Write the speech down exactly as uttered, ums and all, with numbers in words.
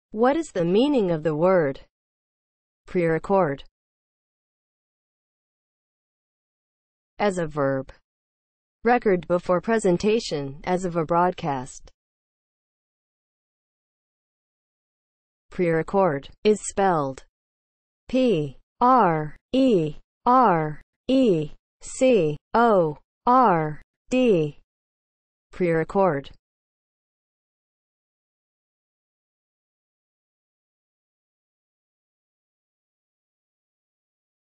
What is the meaning of the word pre-record? As a verb. Record before presentation, as of a broadcast. Pre-record is spelled P R E R E C O R D. Pre-record.